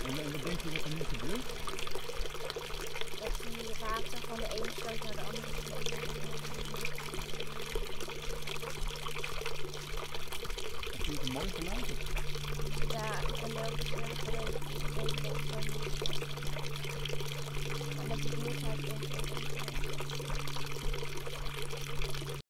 En wat denk je dat er nu gebeurt? Dat die water van de ene sloot naar de andere sloot. Vind je het een mooi geluid? Ja, ik ben er ook eerlijk geweest.